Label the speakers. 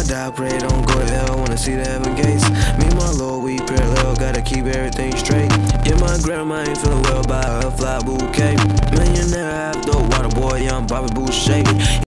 Speaker 1: I die, pray don't go to hell, wanna see the heaven gates. Me and my Lord, we parallel, gotta keep everything straight. Yeah, my grandma ain't feeling well by her fly bouquet. Man, you never have to water boy, young Bobby Boucher.